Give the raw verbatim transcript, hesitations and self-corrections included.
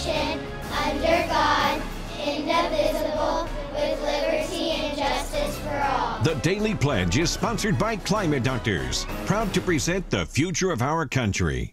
nation, under God, indivisible, with liberty and justice for all. The Daily Pledge is sponsored by Climate Doctors, proud to present the future of our country.